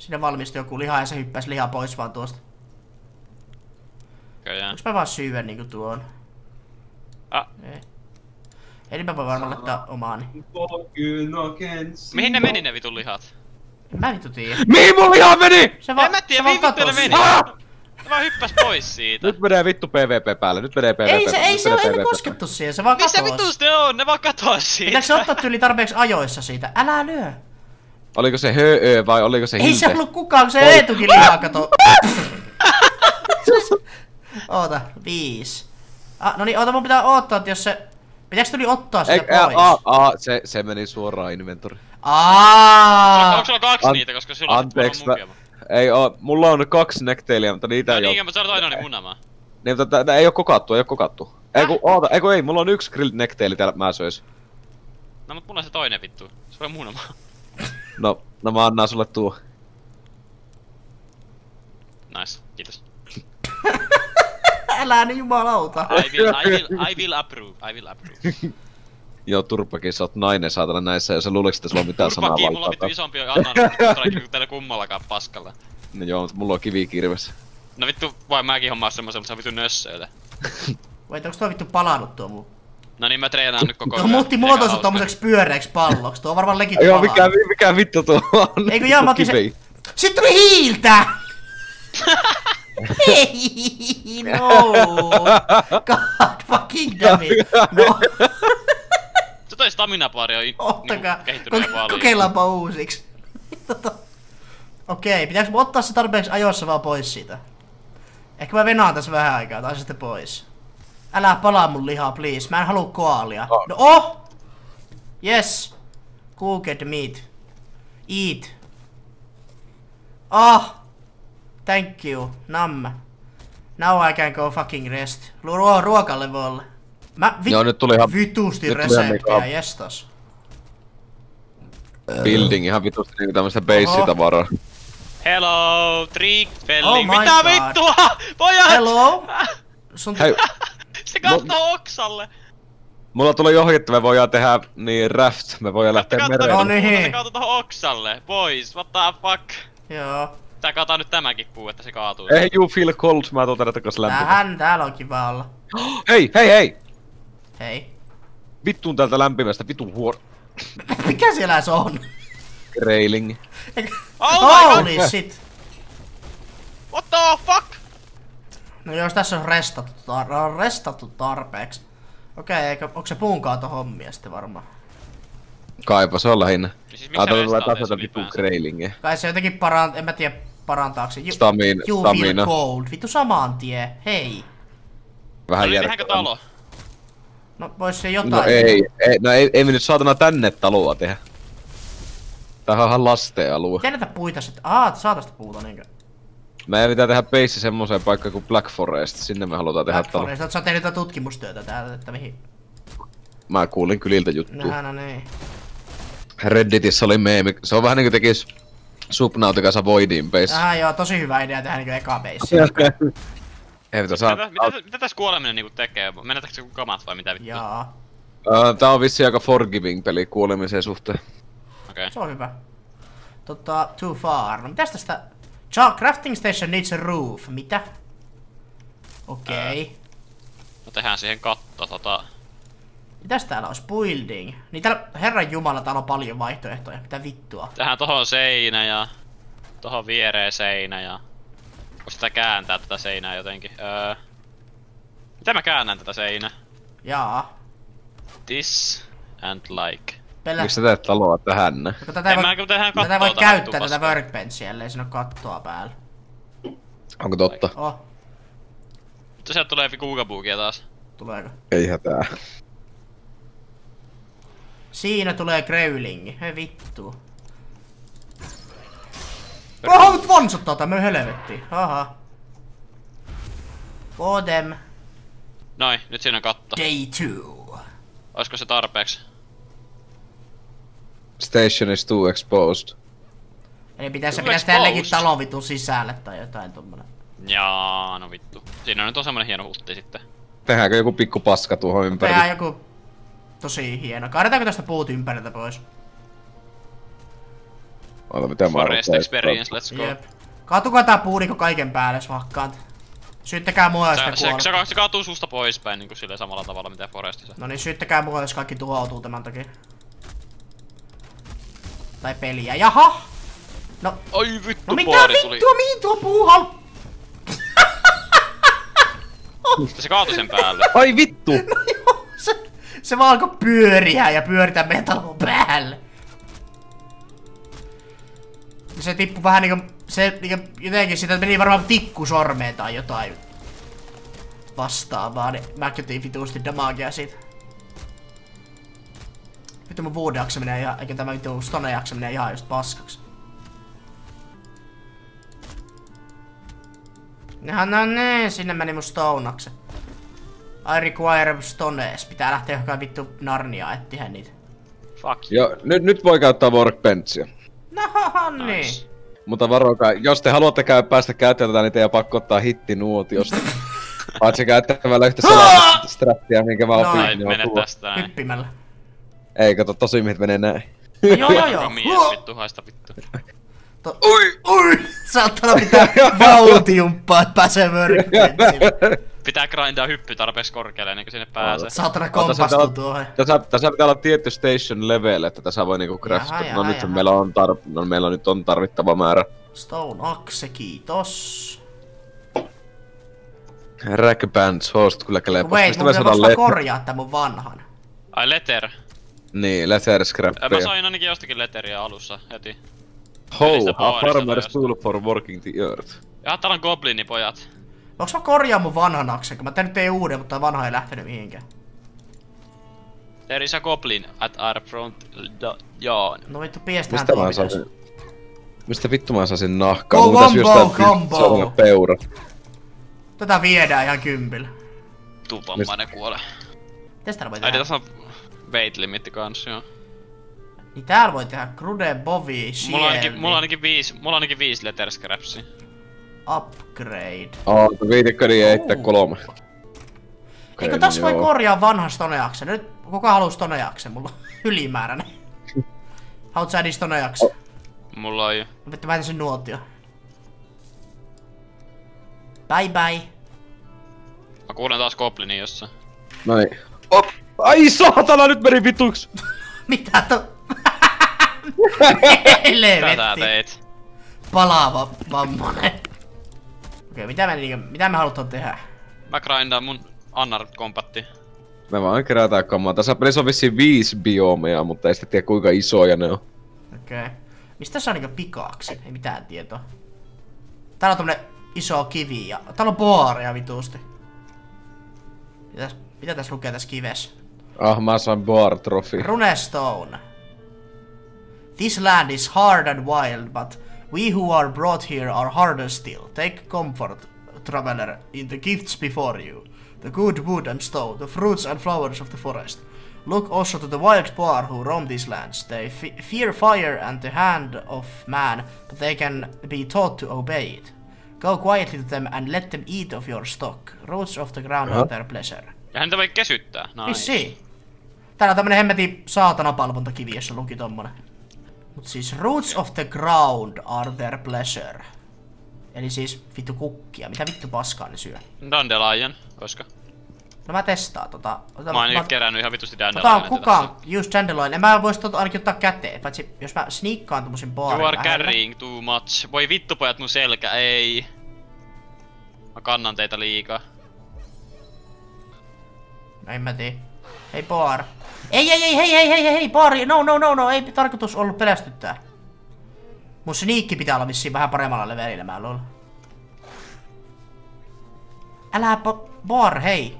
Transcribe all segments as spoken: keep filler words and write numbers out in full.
Sinne valmistui joku liha ja se hyppäsi lihaa pois vaan tuosta. Okei, Onks mä vaan syyä niinku tuon? Ah. Ei. Eli mä voin varmaan laittaa omaani. Mihin ne meni ne vitun lihat? En mä vittu tiedä. Mihin mun liha meni?! Se vaan, en mä tiedä, se mihin vaan vittu ne katos. meni. Ah! Ne vaan hyppäs pois siitä. Nyt menee vittu PvP päälle, nyt menee PvP Ei se, päälle, ei nyt se menee ole, ei me PvP. koskettu siihen, se vaan Missä katoas. vitus ne on? Ne vaan katoaa siitä. Pitääkö se ottaa tyyli tarpeeksi ajoissa siitä? Älä lyö! Oliko se höö vai oliko se Ei hinte? se ollut kukaan, kun se Eetukin lihaa kato. Oota, viisi. Ah, no niin, oota, mun pitää odottaa, että jos se... Pitääkö tuli ottaa sitä Ei, pois? a, a, se, se meni suoraan inventoriin. Aaaa! Onko sulla kaksi An- niitä, koska sulla on Anteeksi, mä, mukia? ei oo, mulla on kaksi nektailia, mutta niitä No ei oo. niin, mutta sä olet ainoa niin munamaa. Niin, mutta tää, tää ei oo kokattu, ei oo kokattu. Ei ku, oota, ei ku ei, mulla on yksi grilled nektaili täällä, mä söis. No mut mulla on se toinen vittu. Se on munamaa. No, no mä annan sulle tuo. Nice, kiitos. Älä niin jumalauta. I will, I will, I will approve, I will approve. Joo, turpakin, sä oot nainen saatana näissä, jos sä luuliks, että sulla on mitään sanaa Turpaki, mulla on vittu valtaa. isompi annan kuin teillä kummallakaan paskalla. No joo, mutta mulla on kivikirves. No vittu, vai mäkin hommaa semmosen, mutta se on vittu nössöitä. Wait, onks tuo vittu palannut tuo mun? No niin, mä treenaan nyt koko Tuo ajan. muutti Eikä muotonsa hauska. tommoseksi pyöreäksi palloksi. Tuo on varmaan legit Joo, palaa. mikä, mikä vittu tuo on? Eikö joo, mä otin se... Kivi. Sit tuli hiiltä! Ei, no! God fucking damn it! No, Se toi stamina-pari on ottakaa. niinku kehittynyt Ko- paljon. kokeillaanpa uusiksi. Tota. Okei, pitääkö mun ottaa se tarpeeksi ajoissa vaan pois siitä? Ehkä mä venaan tässä vähän aikaa, tai sitten pois. Älä palaa mun lihaa, please. Mä en halua koalia. Oh. No oh! Yes! Cooked meat. Eat. Ah! Thank you. Namme. Now I can go fucking rest. Ruo ruokalle voi olla. Mä vi Joo, nyt tuli ihan- vitusti nyt tuli ihan reseptiä, niinku- jestas. Building ihan vitusti niinku tämmöstä base-tavaraa. Hello, trick Oh felling. my Mitä God. vittua? Pojat! Hello? Sun Hei, Se kattoo oksalle. mulla tuli johonkin, että me voidaan tehdä niin raft, me voidaan lähteä Katso, mereen. No niin. Se kaatui tohon oksalle. Boys, what the fuck? Joo. Tää kaataa nyt tämäkin puu, että se kaatuu. Hey, you feel cold, mä tuon tänne takas lämpimään. Tähän täällä on kiva olla. Hei, hei, hei! Hei. Vittuun täältä lämpimästä, vitun huor... Mikä siellä se on? Railing. Oh my god! Holy shit. What the fuck? No jos tässä on restattu, tar on restattu tarpeeksi. Okei, eikö, onko se puunkaato hommia sitten varmaan? Kaipa, se on lähinnä. Siis miksi Ajatellaan, sä että restaateet tasata vitun ylipäänsä? railingia. Kai se jotenkin parant... en mä tiedä parantaako se. You, Stamin- you feel stamina. cold. Vittu samaan tie. Hei. Vähän No niin, tehdäänkö järkevää. talo? No vois se jotain. No ei, ei, no ei, ei me nyt saatana tänne taloa tehdä. Tämähän on ihan lasten alue. Miten näitä puita sit? Aa, saatasta puuta niinkö? Meidän pitää tehdä base semmoseen paikkaan kuin Black Forest, sinne me halutaan tehdä Black talo. Forest. Oot sä tehnyt jotain tutkimustyötä täällä, että mihin? Mä kuulin kyliltä juttua. Nähä, no niin. Redditissä oli meemi, se on vähän niinku tekis Subnauticassa Voidin base. Aha joo, tosi hyvä idea tehdä niinku eka base. Ei mitä saa. Mitä, mitä, mitä tässä kuoleminen niinku tekee? Menetäkö se kamat vai mitä vittu? Jaa. Uh, tää on vissiin aika forgiving peli kuolemisen suhteen. Okei. Okay. Se on hyvä. Tota, too far. No mitäs tästä? Cha crafting station needs a roof. Mitä? Okei. Okay. No tehdään siihen katto tota... Mitäs täällä olisi? Building. Niin täällä, herran jumala, täällä on paljon vaihtoehtoja. Mitä vittua? Tehdään tohon seinä ja... Tohon viereen seinä ja... Voisi sitä kääntää tätä seinää jotenkin. Öö... Miten mä käännän tätä seinää? Jaa. This and like. Pelä. Miksi sä teet taloa tähän? No, tätä ei En voi, mä kyllä tehdään tätä ei kattoa voi tähän käyttää vittuun tätä paskaan. workbenchia, ellei siinä ole kattoa päällä. Onko totta? Oh, Mutta sieltä tulee kuukabuukia taas. tuleeko? Ei hätää. Siinä tulee growlingi. Hei vittu. Oho, mut vonsuttaa tämmönen helvetti. Aha. Bodem. Noin, nyt siinä on katto. Day two. Oisko se tarpeeksi? Station is too exposed. Eli pitäis se Too pitäis tällekin exposed. talon vitun sisälle tai jotain tommonen. Jaa, no vittu. Siinä on nyt on semmonen hieno hutti sitten. Tehdäänkö joku pikku paska tuohon ympärille? Tehdään joku tosi hieno. Kaadetaanko tästä puut ympäriltä pois? Oota, mitä mä Forest experience, let's go. Jep. Kaatukaa tää puu niinku kaiken päälle, jos hakkaat. Syyttäkää mua, jos Se, te se, kuolette. se, se kaatuu susta poispäin niinku silleen samalla tavalla mitä Forestissa. No niin, syyttäkää mua, jos kaikki tuhoutuu tämän takia. Tai peliä. Jaha! No, Ai vittu, no mitä boari tuli. vittua, mihin tuo puu hal... Se kaatui sen päälle. Ai vittu! No joo, se, se vaan alkoi pyöriä ja pyöritä meidän talon päälle. Ja se tippui vähän niinku, se niinku jotenkin siitä meni varmaan tikku sormeen tai jotain vastaavaa, niin mäkin otin vituusti damagea siitä. Vittu mun Wood jaksa menee ihan, eikä tämä vittu Stone jaksa menee ihan just paskaksi. No, no niin, sinne meni mun Stoneakse. I require stones. Pitää lähteä johonkin vittu Narniaan etsiä niitä. Fuck you. Joo, nyt, nyt voi käyttää workbenchia. No niin. Nice. Mutta varokaa, jos te haluatte käy, päästä käyttämään tätä, niin teidän pakko ottaa hitti nuotiosta. Paitsi käyttämällä yhtä sellaista strappia, minkä mä opin. Ai, niin mene on tuo. tästä näin. Hyppimällä. Ei, kato, tosi miehet menee näin. No, joo joo joo. Mies, vittu, haista vittu. To- ui! Ui! Saattaa pitää vauhtiumppaa, että pääsee workbenchille. Pitää grindaa hyppy tarpeeksi korkealle ennen kuin sinne pääsee. Saatana Ota, se kompastuu täällä- tuohon. Tässä, tässä pitää olla tietty station level, että tässä voi niinku craftata. Jaha, No jaha, nyt jaha. meillä on, tar- no, meillä nyt on tarvittava määrä. Stone axe, kiitos. Rackbands, host kyllä kelepaa. Wait, Mistä mun me pitää saadaan vasta let- korjaa tän mun vanhan. Ai letter. Niin, leather Mä scrappia. sain ainakin jostakin letteriä alussa heti. Ho, Niistä a boarista farmer's tai tool for working the earth. Ja täällä on goblinipojat. Voinko mä korjaa mun vanhan aksen, kun mä tein nyt ei uuden, mutta vanha ei lähtenyt mihinkään. There is a goblin at our front do- yawn. No vittu, piestehän Mistä tuo mä pitäis. saisin... Mistä vittu mä saisin nahkaa? Go Mun pitäis combo, jostain combo. sellainen peura. Tätä viedään ihan kympillä. Tupammainen kuolee. Mitäs täällä voi Ai tehdä? tässä on weight limitti kans, joo. Niin täällä voi tehdä Crude, Bovi, Mulla on ainakin, Shield, mulla on ainakin viisi, mulla on ainakin viisi letter scrapsia. Upgrade. Aa, viitikö niin eittää Uu. kolme. Eikö Okei, tässä voi joo. korjaa vanhan Stoneaksen? Nyt kuka haluu Stoneaksen? Mulla on ylimääräinen. Haluat sä Stoneaksen? Mulla on jo. No vittu, mä etin sen nuotio. Bye bye. Mä kuulen taas goblinin jossain. Noin. Op. Ai saatana, nyt meni vituiksi! Mitä to... Tätä Helvetti. teit. Palaava vammanen. Okei, mitä me, niinku, mitä me halutaan tehdä? Mä grindaan mun Annar kompatti. Me vaan kerätään kamaa. Tässä pelissä on vissiin viisi biomeja, mutta ei sitten tiedä kuinka isoja ne on. Okei. Mistä saa niinku pikaaksi? Ei mitään tietoa. Täällä on tommonen iso kivi ja... Täällä on baaria vituusti. Mitä, täs- mitä tässä lukee tässä kivessä? Ah, mä sain bar trophy. Runestone. This land is hard and wild, but we who are brought here are harder still. Take comfort, traveler, in the gifts before you. The good wood and stone, the fruits and flowers of the forest. Look also to the wild boar who roam these lands. They fe fear fire and the hand of man, but they can be taught to obey it. Go quietly to them and let them eat of your stock. Roots of the ground Aha. are their pleasure. Ja häntä voi kesyttää. Nice. Vissiin. Täällä on tämmönen hemmetin saatanapalvontakivi, jossa luki tommonen. Mut siis roots of the ground are their pleasure. Eli siis vittu kukkia. Mitä vittu paskaa ne syö? Dandelion, koska? No mä testaan tota. Ota, Mä oon mä, nyt kerännyt ihan vitusti tota Dandelionia. kukaan just Dandelion. En mä vois tota ainakin ottaa käteen. Paitsi jos mä sniikkaan tommosen baarin You are lähelle. carrying too much. Voi vittu pojat mun selkä, ei. Mä kannan teitä liikaa. No en mä tiedä. Hei baar. Ei ei ei hei hei hei hei hei baari. No no no no ei tarkoitus ollut pelästyttää. Mun sniikki pitää olla vissiin vähän paremmalla levelillä mä luulen. Älä ba bar hei.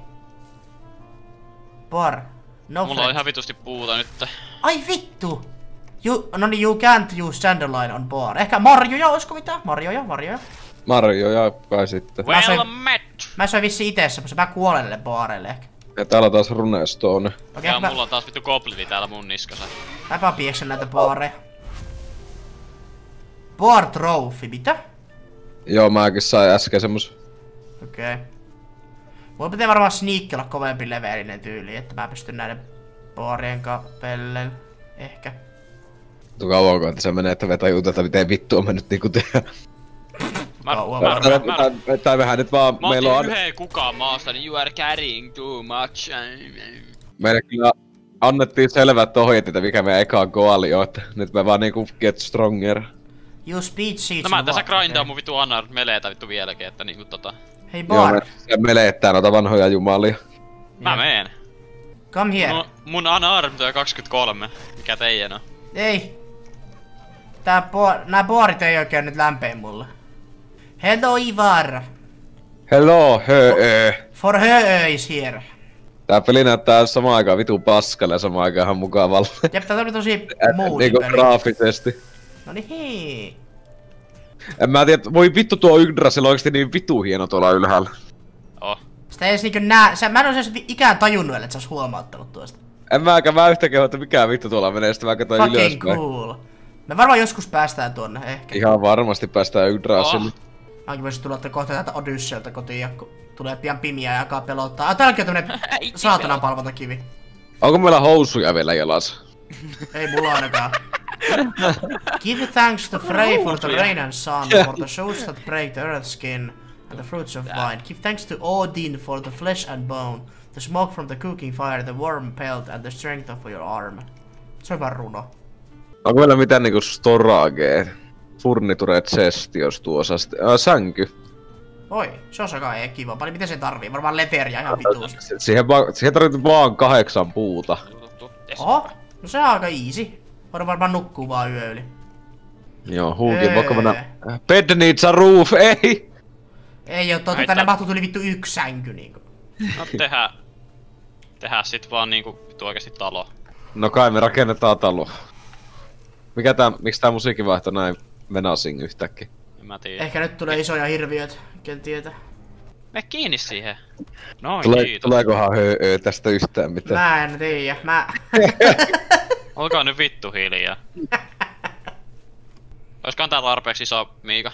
Bar. No Mulla on ihan vitusti puuta nyt. Ai vittu! You, no niin, you can't use Dandelion on bar. Ehkä marjoja, oisko mitään? Marjoja, marjoja. Marjo ja kai sitten. Mä Well soin- met! Mä soin vissiin ite semmosen, mä kuolen näille baareille ehkä. Ja täällä on taas runestone. Okei, Ja mä, mulla on taas vittu goblini täällä mun niskassa. mäpä pieksen näitä baareja. Bar trophy, mitä? Joo, mäkin sain äsken semmos. Okei. Okay. Mulla pitää varmaan sneakki olla kovempi levelinen tyyli, että mä pystyn näiden baarien kanssa pelleillä. Ehkä. Tuu kauanko, että se menee, että me tajutaan, että miten vittua me nyt niinku tehdään. Mä, Kauan mä, varmaan. mä, Tai, mä, tai, tai mehän nyt vaan, mä meillä on... otin yhden kukaan maasta, niin you are carrying too much. Meille kyllä annettiin selvät ohjeet, että mikä meidän eka goali on, että nyt me vaan niinku get stronger. You speed sheets. No mä tässä what? grindaan Okay. mun vitu anar meleetä vittu vieläkin, että niinku tota... Hei Joo, Bar, me se meleettää noita vanhoja jumalia. Mä meen. come here. Mun, mun unarmed on kaksikymmentäkolme. Mikä teidän on? Ei. Tää bo nää baarit ei oikein nyt lämpeen mulle. Hello Ivar. Hello, höö. For her is here. Tää peli näyttää samaan aikaan vitun paskalle ja samaan aikaan ihan mukavalle. Jep, tää oli tosi moodi niinku peli. graafisesti. Noni hei. En mä tiedä, voi vittu tuo Yggdrasil on oikeesti niin vitu hieno tuolla ylhäällä. Oh. Sitä ei edes niinkö nää, sä, mä en oo edes ikään tajunnut, että sä ois huomauttanut tuosta. En mäkään mä yhtä keho, että mikä vittu tuolla menee, sitten mä katsoin Fucking ylöspäin. cool. Me varmaan joskus päästään tuonne, ehkä. Ihan varmasti päästään Yggdrasille. Oh. Mäkin voisin tulla kohta täältä Odysseelta kotiin, ja kun tulee pian pimiä ja alkaa pelottaa. Ah, täälläkin on tämmönen saatanan palvontakivi. Onko meillä housuja vielä jalassa? Ei mulla ainakaan. Give thanks to Frey for the rain and sun, for the shoes that break the earth's skin, and the fruits of vine. Give thanks to Odin for the flesh and bone, the smoke from the cooking fire, the warm pelt, and the strength of your arm. Se on vaan runo. Onko meillä mitään niinku storagea? Furniture chest, jos tuossa äh, sänky. Oi, se on aika kiva. Paljon miten se tarvii? Varmaan leteriä ihan vituusti. Si- siihen, va- siihen tarvitsee vaan kahdeksan puuta. Oho, no se on aika easy. Voidaan varmaan nukkuu vaan yö yli. Joo, huukin Ee. vaikka mennä... Bed needs a roof, ei! Ei oo totta, Ai tänne tää- mahtuu tuli vittu yksi sänky niinku. No tehdään... Tehdään sit vaan niinku vittu oikeesti talo. No kai me rakennetaan talo. Mikä tää, miksi tää musiikki vaihtoi näin menacing yhtäkkiä? En mä tiedä. Ehkä nyt tulee isoja hirviöitä, ken tietää. Me kiinni siihen. Noin, Tule, kiitos. tuleekohan höö tästä yhtään mitään? Mä en tiedä, mä... Olkaa nyt vittu hiljaa. Oiskohan tää tarpeeksi iso, Miika?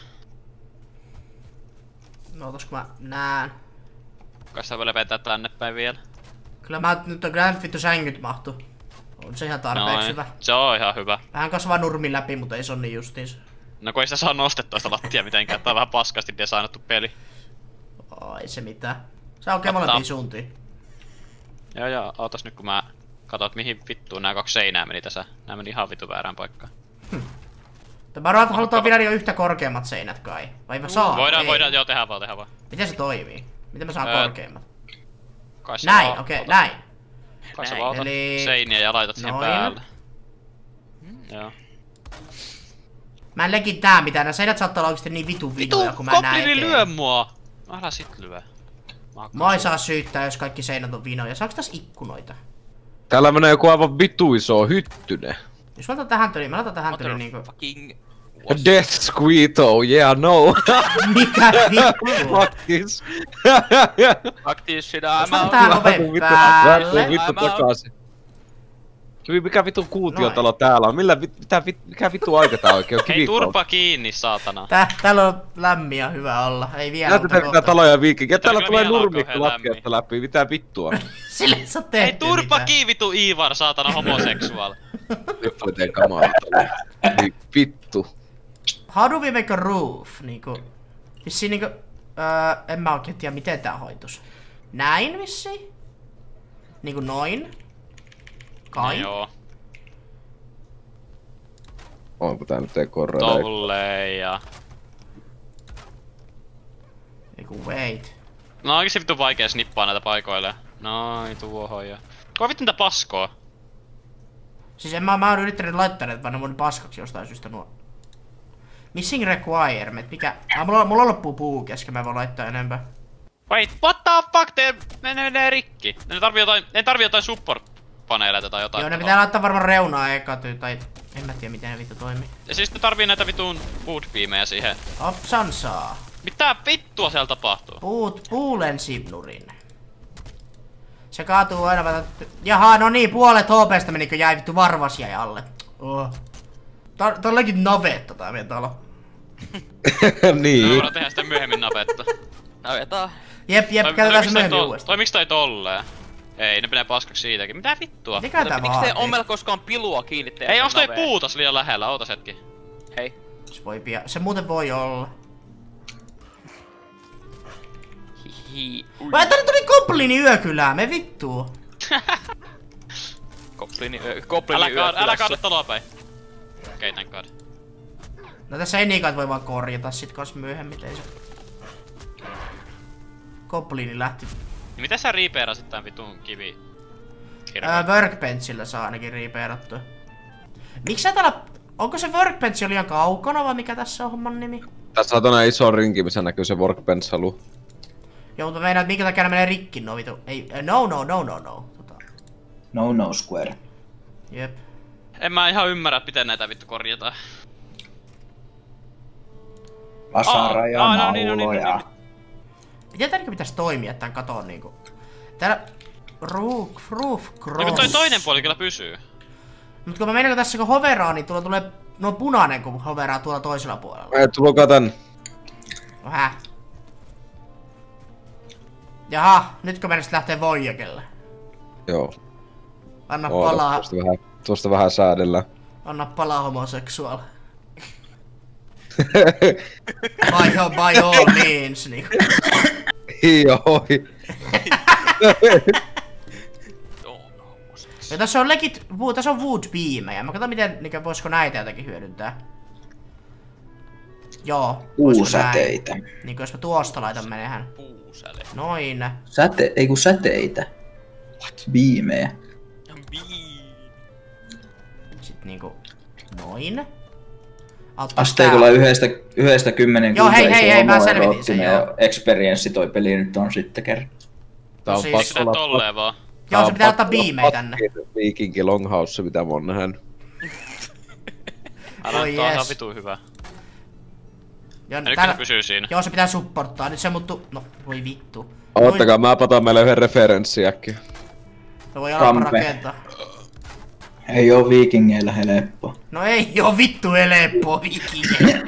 No otas kun mä näen. Kai sitä voi lepentää tänne päin vielä. Kyllä mä nyt on kyllä nyt vittu sängyt mahtu. On se ihan tarpeeksi Noin. hyvä. Se on ihan hyvä. Vähän kasvaa nurmin läpi, mutta ei se on niin justiinsa. No kun ei sitä saa nostettua sitä lattia mitenkään, tää on vähän paskasti designattu peli. Oh, ei se mitään. Se on oikein Ottaa. molempiin suuntiin. Joo joo, ootas nyt kun mä katot mihin vittuun nää kaksi seinää meni tässä. Nää meni ihan vittu väärään paikkaan. Mä arvaan, että halutaan vielä jo yhtä korkeammat seinät kai. Vai mä saan? Voidaan, Ei. voidaan, joo tehdään vaan, tehdään vaan. Miten se toimii? Miten mä saan Öö, korkeammat? Kai sä Näin, vaan okei, otat- näin. Kai sä Näin, vaan otat eli- seiniä ja laitat siihen Noin. päälle. Joo. Mä en lekin tää mitään, nää seinät saattaa olla oikeesti niin vitun Vitu, vinoja, kun mä näen goblini eteen. lyö mua! Älä sit lyö. Mä Mä ei saa syyttää, jos kaikki seinät on vinoja. Saaks tässä ikkunoita? Täällä menee joku aivan vitu iso hyttynen. Jos mä otan tähän tyliin, mä otan tähän What tyliin the niinku... fucking... Death Squeeto, yeah, no. Mikä vittu? Fuck this. Fuck this shit, Jos I'm mä otan out. tähän Lähtu oven vittu- päälle. lähtu vittu I'm out. takaisin. Mikä vittu kuutiotalo täällä on? Millä vit, mitä vit, mikä vittu aika tää oikein on? Hei Kivikko. turpa kiinni, saatana. Tää, täällä on lämmin ja hyvä olla. Ei vielä, Näytä mutta tää kohta. taloja viikinki. Ja täällä Täällä tulee vielä alkaa nurmikko kauhean lattiasta läpi. Mitä vittua? Sille ei saa Hei tehty turpa mitään. kiinni vitu Ivar, saatana homoseksuaal. Nyt voi tehdä kamalaa. Niin vittu. How do we make a roof? Niinku... Vissiin niinku... Öö, en mä oikein tiedä miten tää hoitus. Näin vissiin? Niinku noin? Kai? No joo, Onko tää nyt ei korreloi? tolleen ja... Eiku wait. No oikeesti vittu vaikea snippaa näitä paikoille. Noin tuohon ja... Kuka vittu niitä paskoa? Siis en mä, mä oon yrittänyt laittaa näitä vaan ne mun paskaksi jostain syystä nuo. Missing requirement, mikä... Ah, mulla, mulla loppuu puu kesken, mä voin laittaa enempää. Wait, what the fuck, te ne menee rikki. Ne tarvii jotain, ne tarvii jotain support-paneeleita tai jotain. Joo, ne pitää laittaa varmaan reunaa eka ty- tai... En mä tiedä miten ne vittu toimii. Ja siis ne tarvii näitä vitun woodbeamejä siihen. Opsan saa. Mitä vittua siellä tapahtuu? Puut, puu lensi nurin. Se kaatuu aina vähän... Jaha, no niin, puolet H P:stä menikö jäi vittu varvas jäi alle. Oh. Tää tää on lekin navetta tää meidän talo. Niin. Voidaan tehdä sitä myöhemmin napetta. No vetaa. Jep, jep, Tai- käytetään se toimiks toi myöhemmin to- uudestaan. Toimiks toi tolleen? Ei, ne menee paskaksi siitäkin. Mitä vittua? Mikä tää Pitikö te vaatii? ommella koskaan pilua kiinni teidän Ei, onks toi naveen? puutos liian lähellä? Ootas hetki. Hei. Se voi pia... Se muuten voi olla. Hihi. Ui. Vai tänne tuli Goblini yökylään, me vittuu. Goblini, ö, goblini Älä, kaada, älä yökylässä. kaada taloa päin. Okei, tän kaada. No tässä enikat voi vaan korjata sit kans myöhemmin, ei se... Goblini lähti. Niin miten sä riipeerasit tän vitun kivi? Öö, workbenchillä saa ainakin riipeerattua. Miks sä täällä... Onko se workbench liian kaukana vai mikä tässä on homman nimi? Tässä on tonne iso rinki, missä näkyy se workbench-halu. Joo, mutta meinaa, että minkä takia ne menee rikki, no vitu. Ei, no no no no no. Tota. No no square. Jep. En mä ihan ymmärrä, miten näitä vittu korjataan. Vasara ja Aa, no niin, no niin, no nauloja. niin. Miten tää niinku pitäis toimia tän katon niinku? Täällä... Roof, roof, No cross. kun toi toinen puoli kyllä pysyy. Mut kun mä meinaan, kun tässä kun hoveraa, niin tuolla tulee... No punainen, kun hoveraa tuolla toisella puolella. Ei, tulokaa tän. No häh? Jaha, nytkö meidän sit lähtee Voyagerille? Joo. Anna Oota, palaa, tuosta vähän, tuosta vähän säädellään. anna palaa homoseksuaal. by, by all means, niinku. Joo. Ja tässä on legit, wo- tässä on wood beamejä. Mä katson miten, niinku, voisiko näitä jotenkin hyödyntää. Joo. voisiko Puusäteitä. näin? Niinku jos mä tuosta laitan menehän. Puusäle. Noin. Säte, ei kun säteitä. Biimejä. Sitten niinku, noin. Auttaa Asteikolla yhdestä, yhdestä kymmenen Joo, hei, kuinka hei, iso hei, mä homo selvitin sen, eroottinen joo. ja experience toi peli nyt on sitten kerran. Tää on siis- pakko Sitä olla tolleen vaan. Joo, se pitää ottaa beamejä tänne. Viikinki Longhouse, mitä mä oon nähnyt. Älä Oi nyt on ihan jes. vitun hyvä. Ja Ja nyt täällä, se pysyy siinä. joo, se pitää supporttaa. Nyt se muuttuu... No, voi vittu. Oottakaa, mä pataan meille yhden referenssin äkkiä. Se voi alkaa Rampe. rakentaa. Ei oo viikingeillä helppo. No ei oo vittu helppo vikinge.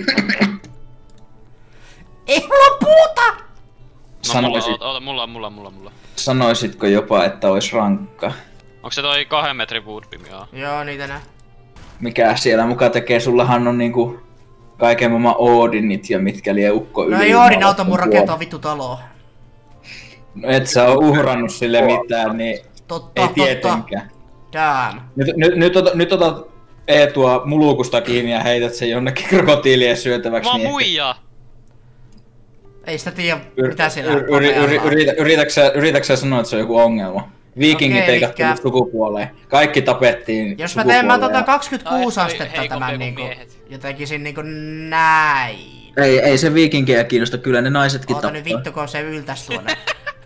Ei mulla on puuta! No mulla, Sanoisit, oota, oota, mulla, mulla, mulla, mulla. sanoisitko jopa, että ois rankka? Onks se toi kahden metrin woodbeam? Joo. Joo, niitä nää. Mikä siellä muka tekee? Sullahan on niinku kaiken maailman Odinit ja mitkä lie ukko yli. No ei Oodin auta mun rakentaa vittu taloa. No et sä oo uhrannut sille mitään, niin Totta, ei totta. tietenkään. Damn. Nyt, nyt, nyt, otat, nyt otat Eetua mulukusta kiinni ja heität sen jonnekin krokotiilien syötäväksi. Mä oon niin muija! Ei sitä tiedä, Yr, mitä siellä yr, yr, yr, on. yritä, yritäksä, yritäksä sanoa, että se on joku ongelma? Viikingit Okei, ei kattonut elikkä- sukupuoleen. Kaikki tapettiin Jos mä teen mä tota sukupuoleen. kaksikymmentäkuusi Ai, se oli astetta heikompi tämän kuin niinku, miehet. ja tekisin niinku näin. Ei, ei se viikinkejä kiinnosta, kyllä ne naisetkin Oota tappaa. nyt vittu, kun se yltäs tuonne.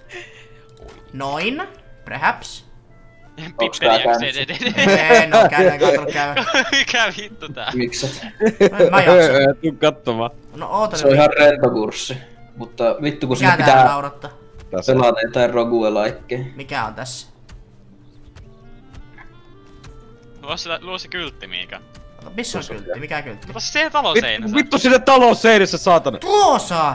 Noin, perhaps. Onks tää Pippeliäks käynnissä? Ei, no käy, ei katsonut käy. Mikä vittu tää? Mikset? Mä jaksan. Tuu katsomaan. No oota Se on nyt, ihan rento kurssi. Mutta vittu kun sinne mikä täällä pitää naurattaa? Tässä. pelata jotain rogue-laikkeja. Mikä on tässä? Luo se, luo se kyltti, Miika. Ota, missä on kyltti? Mikä kyltti? Ota se talon Vittu, seinässä. vittu sinne talon seinässä, saatana. Tuossa!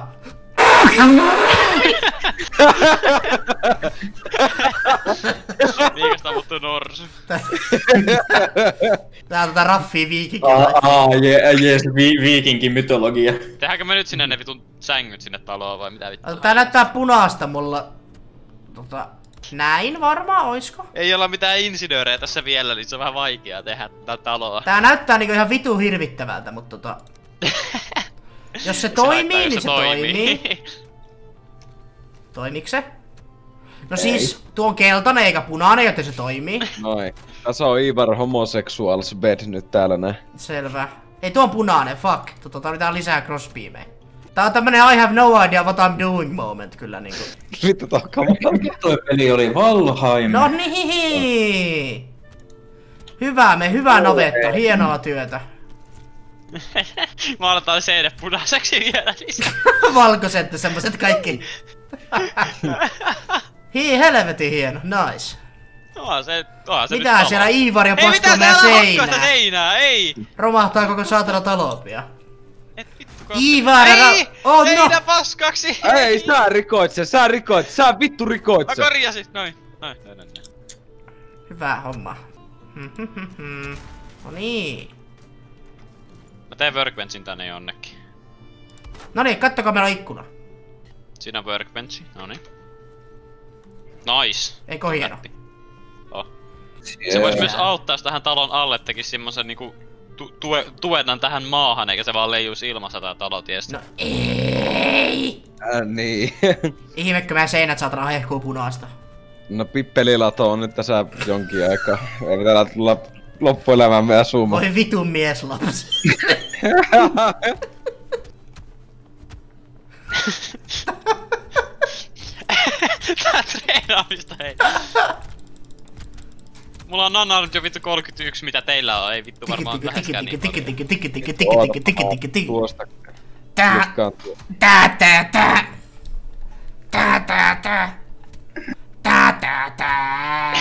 Miikasta muuttuu norsu. Tää on tätä raffia viikinkiä. Aa, aa jee, jees, vi, viikinkin mytologia. Tehdäänkö me nyt sinne ne vitun sängyt sinne taloon vai mitä vittu? Tää näyttää punaista mulla. Tota, näin varmaan, oisko? Ei olla mitään insinöörejä tässä vielä, niin se on vähän vaikeaa tehdä tätä taloa. Tää näyttää niinku ihan vitu hirvittävältä, mutta tota... Jos se toimii, haittaa, niin jos se toimii. Toimiks se? No siis, tuo on keltainen eikä punainen, joten se toimii. Noin. Tässä on Ivar Homosexuals bed nyt täällä näin. Selvä. Ei, tuo on punainen, fuck. Tota, tarvitaan lisää crossbeameja. Tää on tämmönen I have no idea what I'm doing moment kyllä niinku. Vittu tää on kamala. Toi peli oli Valheim. No niin. Hyvä, me hyvä navetta, hienoa työtä. Maalataan seinät punaiseksi vielä lisää. Valkoiset semmoset kaikki. Hii, helvetin hieno, nice. Onhan se, onhan se Mitä nyt siellä talo. Iivari ja Ei paskoo mitään meidän täällä hakkaa sitä seinää? seinää, ei! Romahtaa koko saatana talo pian. Et vittu koska. Iivar, Ei! oh no! Seinä paskaksi! Ei, sä rikoit sen, sä rikoit, sä vittu rikoit Mä sen. korjasin, noin. Ai, näin, näin. Hyvä homma. No niin. Mä teen workbenchin tänne jonnekin. No niin, kattokaa meillä on ikkuna. Siinä on workbenchi, noniin. Nice. Eikö hieno? Läppi. Oh. Se vois myös auttaa, jos tähän talon alle tekis semmosen niinku tu tue tuetan tähän maahan, eikä se vaan leijuis ilmassa tää talo tiestä. No ei! Äh, niin. Ihmekö meidän seinät saatana hehkuu punaista. No Pippelilato on nyt tässä jonkin aikaa. Ei täällä tulla loppuelämämme asumaan. Voi vitun mieslapsi. Tää treenaamista hei. Mulla on Nanna nyt jo vittu kolmekymmentäyksi, mitä teillä on, ei vittu varmaan läheskään niin paljon. Tuosta. Tää, tää, tää, tää. Tää, tää, tää. Tää, tää, tää.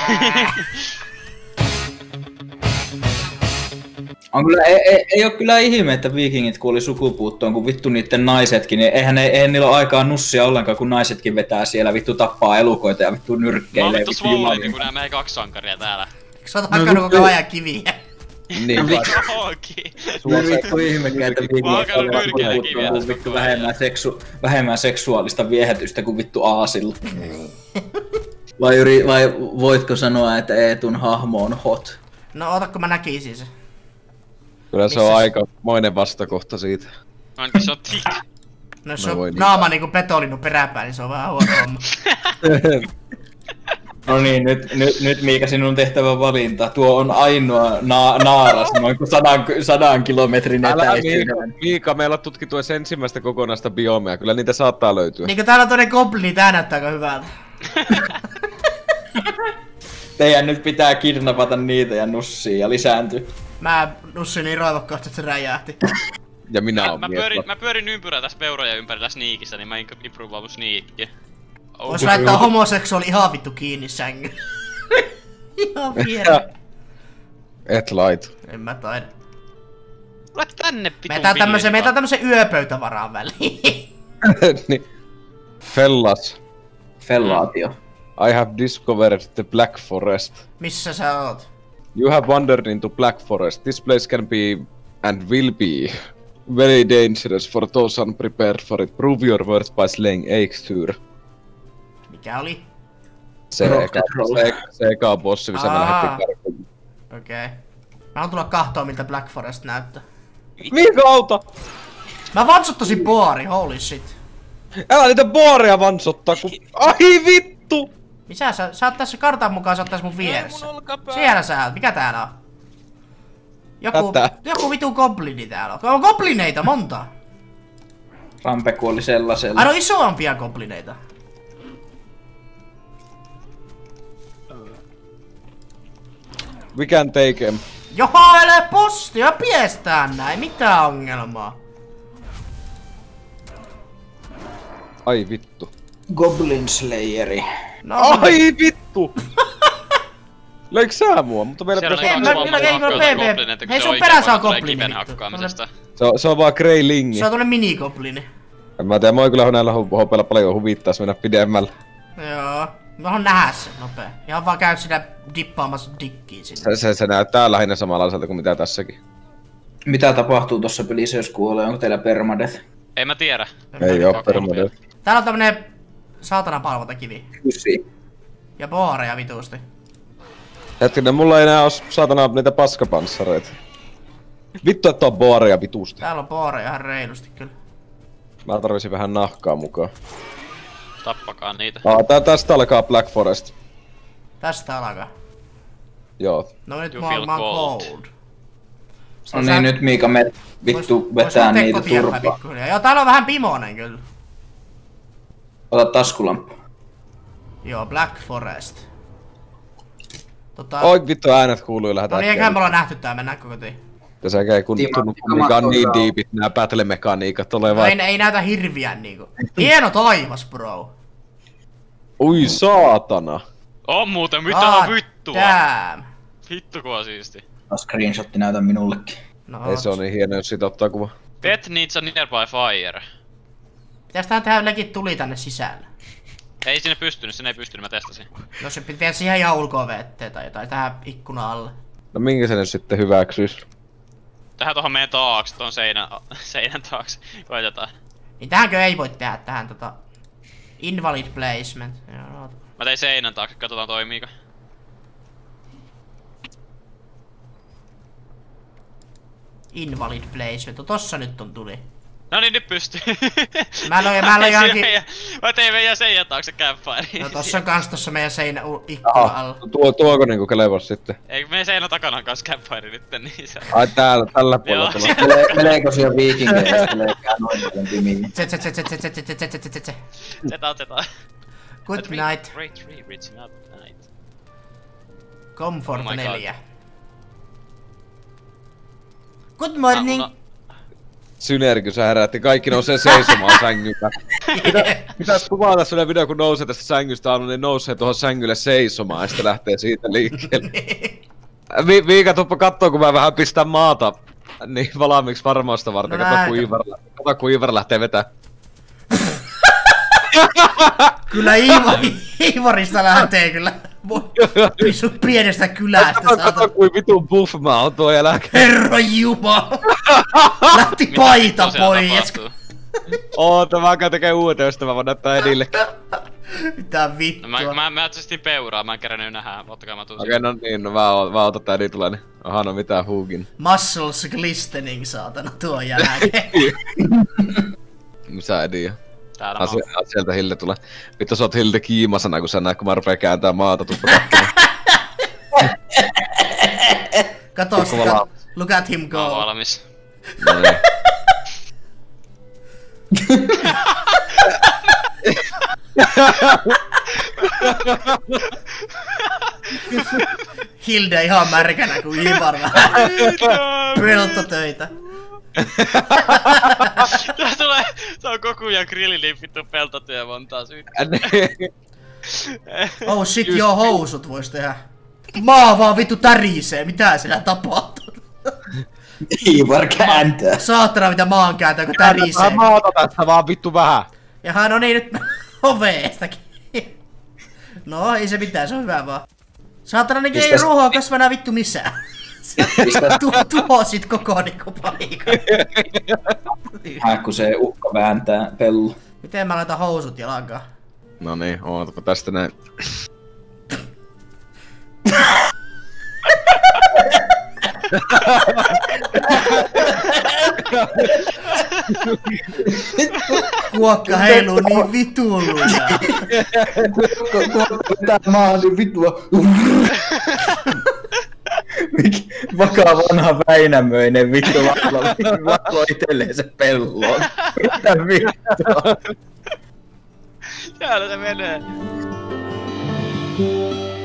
On kyllä, ei, ei, ei oo kyllä ihme, että viikingit kuoli sukupuuttoon, kun vittu niitten naisetkin, niin eihän, ne, eihän niillä ole aikaa nussia ollenkaan, kun naisetkin vetää siellä, vittu tappaa elukoita ja vittu nyrkkeilee. Mä oon vittu svollinen, kun nää meidän kaksi sankaria täällä. Sä oot hakannut koko ajan kiviä. Niin, Ookin. Sulla vittu ihmekin, että viikingit hakannut nyrkeillä kiviä kuolee tässä vittu koko ajan. vähemmän, seksu, vähemmän seksuaalista viehätystä kuin vittu aasilla. vai, yri, vai voitko sanoa, että Eetun hahmo on hot? No oota, kun mä näkisin se. Kyllä se on aikamoinen vastakohta siitä. Ainakin se on tik. No jos No on voi niin. naama niinku petolinnu peräpäin, niin se on vähän huono homma. No niin, nyt, nyt, nyt Miika, sinun tehtävä valinta. Tuo on ainoa na- naaras noin kuin sadan, sadan kilometrin Älä Miika, etäisyyden. Miika, meillä on tutkittu edes ensimmäistä kokonaista biomea. Kyllä niitä saattaa löytyä. Niinkö täällä on toinen goblini, tää näyttää aika hyvältä. Teidän nyt pitää kidnapata niitä ja nussia ja lisääntyä. Mä nussin niin raivokkaasti, että se räjähti. Ja minä Mä, oon mä, mies. pyörin, mä pyörin ympyrää tässä peuroja ympärillä sneakissä, niin mä improvaan mun sneakkiä. Oh. Vois laittaa homoseksuaali ihan vittu kiinni sängyn. Ihan pieni. Et laitu. En mä taida. Tule tänne pitun Meetään tämmösen, meetään villiin tämmösen yöpöytävaraan väliin. niin. Fellas, Fellaatio. I have discovered the Black Forest. Missä sä oot? You have wandered into Black Forest. This place can be, and will be, very dangerous for those unprepared for it. Prove your worth by slaying Eikstur. Mikä oli? Se Rock eka, and roll. se, se eka bossi, missä me Aa. lähdettiin karkuun. Okei. Okay. Mä haluan tulla kahtoo, miltä Black Forest näyttää. Miika auta! Mä vansuttasin boari, holy shit. Älä niitä booreja vansottaa, kun... Ai vittu! Missä sä, sä oot tässä kartan mukaan, sä oot tässä mun vieressä. Mun olkapää. Siellä sä oot, mikä täällä on? Joku, Tätä. joku vitu goblini täällä on. On goblineita monta. Rampe kuoli sellaisella. Aina on isompia goblineita. We can take him. Joha, älä postia, piestään näin, mitä ongelmaa? Ai vittu. Goblin Slayeri. No, Ai vittu! Löikö sä mua? Mutta meillä Siellä pitäisi on Ei, kaksi mä- vaan ei, mun mä- hakkailta P P. goblineita, kun Hei, se sun oikein perässä on paljon tulee goblini kiven vittu. hakkaamisesta. Se on, se on vaan Grey Lingi. se on tuonne minigoblini. En mä tiedä, moi kyllä näillä hu- hopeilla paljon huvittais mennä pidemmällä. Joo. Mä haluan nähdä sen nopea. Ihan vaan käy siinä dippaamassa dikkiin sinne. Se, se, se näyttää lähinnä samanlaiselta kuin mitä tässäkin. Mitä tapahtuu tossa pelissä, jos kuolee? Onko teillä permadeath? Ei mä tiedä. Ei oo Okei. permadeath. Täällä on tämmönen saatana palvotakivi. Kysi. Ja booreja vituusti. Hetkinen, mulla ei enää oo saatana niitä paskapanssareita. Vittu, että on booreja vitusti. Täällä on booreja ihan reilusti kyllä. Mä tarvisin vähän nahkaa mukaan. Tappakaa niitä. Aa, tää, tästä alkaa Black Forest. Tästä alkaa. Joo. No nyt You mä, feel mä oon cold. cold. No niin, nyt Miika, me vittu vetää niitä turpaa. Joo, täällä on vähän pimonen kyllä. Ota taskulamppu. Joo, Black Forest. Tota... Oi vittu, äänet kuuluu, lähdetään. No niin, eiköhän me olla nähty tää, mennään koko kotiin. Tässä ei kun Timo, tunnu Timo, kumminkaan niin Timo. diipit nää battle-mekaniikat ole No vaan... ei, ei näytä hirviän niinku. Hieno taivas, bro. Ui saatana. On muuten, mitä God vittua? damn. Vittu kun on siisti. Screenshotti näytän minullekin. No, Ei se on niin hieno, jos siitä ottaa kuva. Pet needs a nearby fire. pitäis tähän tehdä legit tuli tänne sisälle. Ei sinne pystynyt, sinne ei pystynyt, mä testasin. No se pitää siihen ihan ulkoa vetteen tai jotain, tähän ikkunan alle. No minkä se nyt sitten hyväksyis? Tähän tuohon meidän taakse, tuon seinän, seinän taakse. Koitetaan. Niin tähänkö ei voi tehdä tähän tota... Invalid placement. Joo, Mä tein seinän taakse, katsotaan toimiiko. invalid placement. No tossa nyt on tuli. No niin, nyt pystyy. Mä löin, mä löin johonkin... Mä tein meidän seinän taakse campfire. No tossa on kans tossa meidän seinä ikkuna alla. Tuo, tuoko niinku kelevos sitten? Ei, meidän seinän takana on kans campfire nyt, niin se... Ai täällä, tällä puolella Joo, tuolla. Mele- Meleekö siellä viikinkejä, jos meleekään noin paljon pimiä? Tse tse tse tse tse tse tse tse tse tse tse. Zeta, zeta. Good night. Great tree, reaching up at night. Comfort Oh my god. neljä. Good morning. Ah, Synergy, sä herätti. Kaikki nousee seisomaan sängyltä. Pitäis kuvata sellainen video, kun nousee tästä sängystä aamulla, niin nousee tuohon sängylle seisomaan ja sitten lähtee siitä liikkeelle. Vi Viika, tuppa kattoo, kun mä vähän pistän maata. Niin valmiiksi varmausta varten. No Kato, näin. kun Ivar, kato, kun Ivar lähtee vetää. Kyllä Iivo, Iivorista lähtee kyllä. Visu pienestä kylästä Kato, saata. kato, kuin vitun buff mä oon tuo jälkeen. Herra Jumala. Lähti mitä paita vittua siellä pois. tapahtuu? Oota, mä käyn tekee uuden, josta mä voin näyttää Edillekin. Mitä No, vittua. mä, mä, mä etsästin peuraa, mä en kerännyt nähdä. Ottakaa mä tuun Okei, no niin, no mä oon, mä otan tää Edi tulee, niin aha, no mitään huukin. Muscles glistening saatana tuon jälkeen. Missä Edi on? Täällä mä Ah, oon. sie- ah, sieltä Hilde tulee. Vittu sä oot Hilde kiimasana, kun sä näet, kun mä rupeen kääntää maata tuppa katsomaan. Kato sitä, Kova look at him Mä oon go. valmis. No niin. Hilde ihan märkänä kuin Ivar vähän. Peltotöitä. Tää tulee, se on Goku ja Krillinin vittu peltotyö montaa syytä. Oh shit, joo housut vois tehdä. Maa vaan vittu tärisee, mitä siellä tapahtuu? Iivar kääntää. Saatana mitä maan kääntää, kun tärisee. Mä maata tästä vaan vittu vähän. Jaha, no niin, nyt oveestakin. No, ei se mitään, se on hyvä vaan. Saatana, niin ei Mistäs- ruohoa kasvana vittu missään. Mistä Tu tuhosit koko niinku paikan. Häh, kun se ukko vääntää pellu. Miten mä laitan housut jalkaan? No niin, ootapa tästä näin. Kuokka heiluu niin vitulluja. Tää maa niin vittua. Mik- Vakaa vanha Väinämöinen vittu lauloi itelleen se pellon. Mitä vittua? Täällä se menee.